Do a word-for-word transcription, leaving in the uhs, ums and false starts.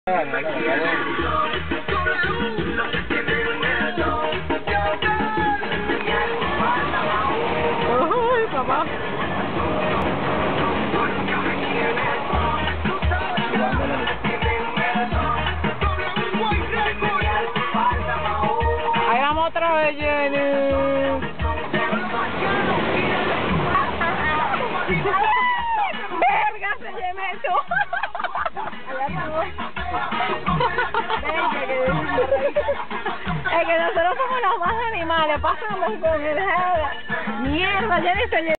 Uy, papá. Ahí vamos otra vez, Jenny. ¡Verga, se lleme eso! Es que nosotros somos los más animales, pasamos con el... Mierda, Jenny se lleme.